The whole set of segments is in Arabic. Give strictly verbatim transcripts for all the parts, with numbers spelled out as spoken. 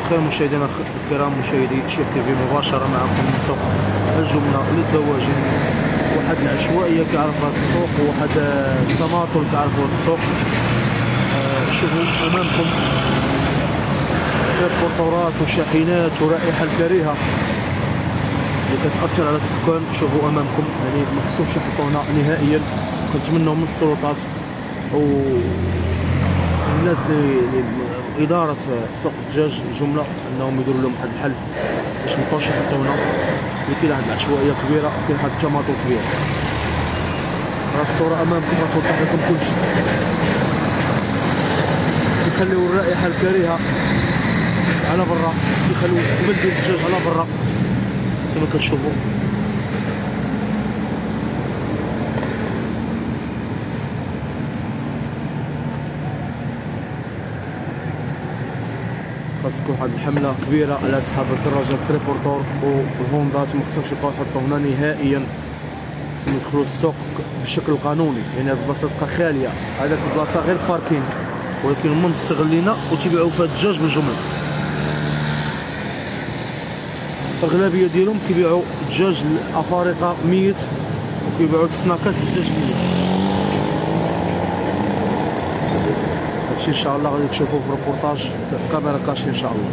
الخير مشاهدينا الكرام، مشاهدي شيف تي في مباشره معكم من سوق الجمله للدواجن. واحد العشوائيه كيعرف هذا السوق، وواحد التماطل كيعرف هذا السوق. آه شوفوا امامكم ريبورتورات وشاحنات ورائحه الكريهه اللي كتاثر على السكان. شوفوا امامكم، يعني ما خصهمش يحطوا هنا نهائيا. كنتمنوا من السلطات والناس اللي إدارة سوق الدجاج الجملة أنهم يديروا لهم واحد الحل باش ميبقاوش يحطوا هنا، اللي كاين واحد العشوائية كبيرة، كاين واحد التماطل كبير. راه الصورة أمامكم راه توضح لكم كلشي. كيخليو الرائحة الكريهة على برا، كيخليو الزبل ديال الدجاج على برا كما كتشوفوا. خاص تكون واحد الحمله كبيره على اصحاب الدراجات تريبورتور والهوندات، ما خصهمش يبقاو يحطوا هنا نهائيا. خصهم يدخلوا السوق بشكل قانوني، يعني هاد البلاصه تبقى خاليه. هذاك البلاصه غير باركينغ، ولكن هما مستغلينها وتيبيعوا فيها الدجاج بالجمله. الاغلبيه ديالهم كيبيعوا الدجاج الافارقه ميت، وكيبيعوا السناكات الدجاج ميت. هادشي ان شاء الله غادي تشوفوه في روبورتاج في كاميرا كاشي ان شاء الله.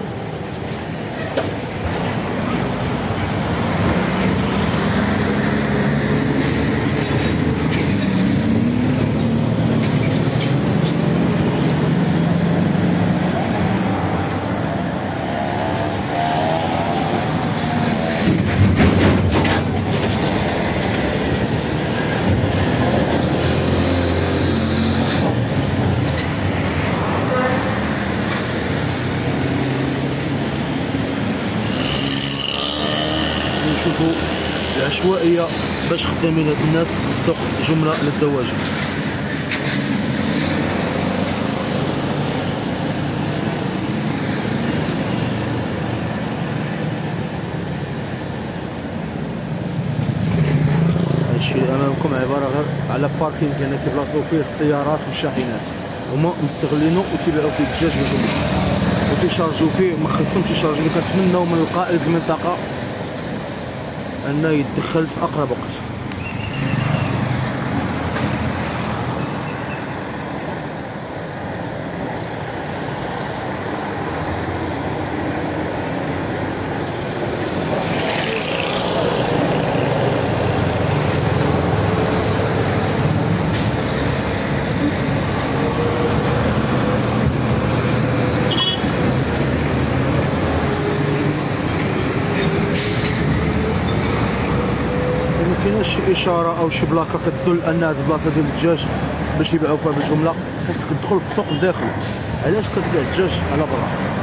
نشوفوا العشوائيه باش خدامين هاد الناس في سوق جمله للدواجن. هادشي امامكم عباره غير على باركينغ، يعني كيبلاصو فيه السيارات والشاحنات، هما مستغلينو وتيبيعوا فيه الدجاج بالجمله وتيشارجوا فيه. ما خصهمش يشارجوا. كنتمناو من القائد المنطقه أنه يتدخل في أقرب وقت. مكايناش شي اشاره او شي بلاكه كتدل ان هاد البلاصه ديال الدجاج باش يبيعوا فيها بالجمله. خاصك تدخل في السوق لداخل. علاش كتبيع الدجاج على برا؟